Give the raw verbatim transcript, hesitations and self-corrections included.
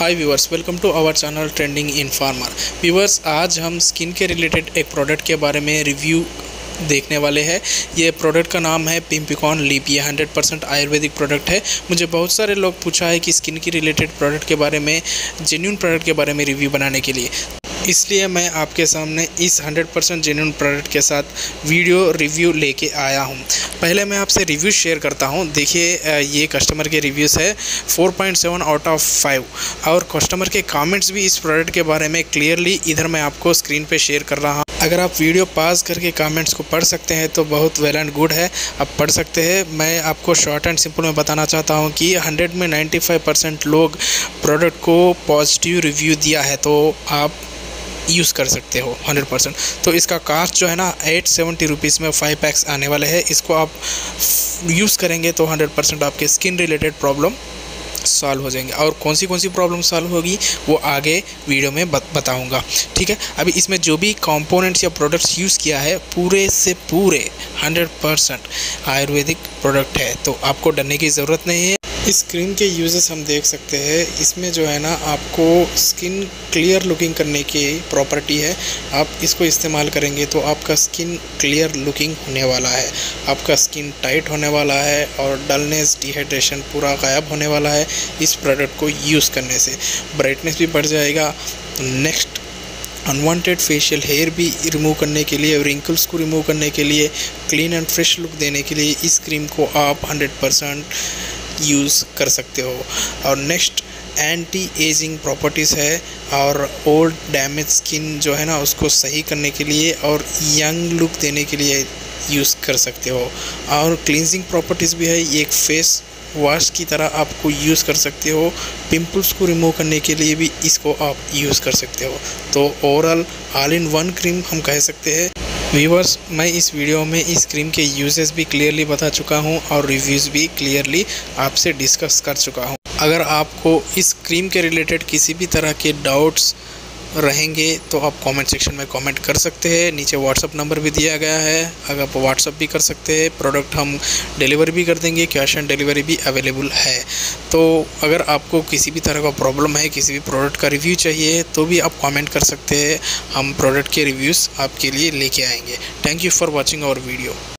Hi viewers, welcome to our channel trending in farmer. Viewers, आज हम skin के related एक प्रोडक्ट के बारे में रिव्यू देखने वाले हैं। ये प्रोडक्ट का नाम है पिम्पिकॉन लीप। ये हंड्रेड परसेंट आयुर्वेदिक प्रोडक्ट है। मुझे बहुत सारे लोग पूछा है कि स्किन की रिलेटेड प्रोडक्ट के बारे में, जेन्युइन प्रोडक्ट के बारे में रिव्यू बनाने के लिए, इसलिए मैं आपके सामने इस हंड्रेड परसेंट जेन्युइन प्रोडक्ट के साथ वीडियो रिव्यू लेके आया हूं। पहले मैं आपसे रिव्यू शेयर करता हूं। देखिए, ये कस्टमर के रिव्यूज़ है four point seven out of five, और कस्टमर के कमेंट्स भी इस प्रोडक्ट के बारे में क्लियरली इधर मैं आपको स्क्रीन पे शेयर कर रहा हूं। अगर आप वीडियो पास करके कमेंट्स को पढ़ सकते हैं तो बहुत वेल एंड गुड है, आप पढ़ सकते हैं। मैं आपको शॉर्ट एंड सिंपल में बताना चाहता हूँ कि हंड्रेड में नाइन्टी फाइव परसेंट लोग प्रोडक्ट को पॉजिटिव रिव्यू दिया है, तो आप यूज़ कर सकते हो हंड्रेड परसेंट। तो इसका कास्ट जो है ना एट सेवेंटी रुपीज़ में फाइव पैक्स आने वाले हैं। इसको आप यूज़ करेंगे तो हंड्रेड परसेंट आपके स्किन रिलेटेड प्रॉब्लम सॉल्व हो जाएंगे। और कौन सी कौन सी प्रॉब्लम सॉल्व होगी वो आगे वीडियो में बताऊंगा, ठीक है। अभी इसमें जो भी कंपोनेंट्स या प्रोडक्ट्स यूज़ किया है पूरे से पूरे हंड्रेड परसेंट आयुर्वेदिक प्रोडक्ट है, तो आपको डरने की ज़रूरत नहीं है। इस क्रीम के यूजेस हम देख सकते हैं। इसमें जो है ना आपको स्किन क्लियर लुकिंग करने की प्रॉपर्टी है। आप इसको इस्तेमाल करेंगे तो आपका स्किन क्लियर लुकिंग होने वाला है, आपका स्किन टाइट होने वाला है और डलनेस, डिहाइड्रेशन पूरा गायब होने वाला है इस प्रोडक्ट को यूज़ करने से। ब्राइटनेस भी बढ़ जाएगा। नेक्स्ट, अनवांटेड फेशियल हेयर भी रिमूव करने के लिए, रिंकल्स को रिमूव करने के लिए, क्लीन एंड फ्रेश लुक देने के लिए इस क्रीम को आप हंड्रेड परसेंट यूज़ कर सकते हो। और नेक्स्ट, एंटी एजिंग प्रॉपर्टीज़ है और ओल्ड डैमेज स्किन जो है ना उसको सही करने के लिए और यंग लुक देने के लिए यूज़ कर सकते हो। और क्लींजिंग प्रॉपर्टीज़ भी है। ये एक फेस वॉश की तरह आपको यूज़ कर सकते हो। पिंपल्स को रिमूव करने के लिए भी इसको आप यूज़ कर सकते हो। तो overall all in one cream हम कह सकते हैं। व्यूअर्स, मैं इस वीडियो में इस क्रीम के यूजेस भी क्लियरली बता चुका हूं और रिव्यूज़ भी क्लियरली आपसे डिस्कस कर चुका हूं। अगर आपको इस क्रीम के रिलेटेड किसी भी तरह के डाउट्स रहेंगे तो आप कमेंट सेक्शन में कमेंट कर सकते हैं। नीचे व्हाट्सअप नंबर भी दिया गया है, अगर आप व्हाट्सअप भी कर सकते हैं। प्रोडक्ट हम डिलीवरी भी कर देंगे, कैश ऑन डिलीवरी भी अवेलेबल है। तो अगर आपको किसी भी तरह का प्रॉब्लम है, किसी भी प्रोडक्ट का रिव्यू चाहिए तो भी आप कमेंट कर सकते हैं। हम प्रोडक्ट के रिव्यूज़ आपके लिए लेके आएंगे। Thank you for watching our video.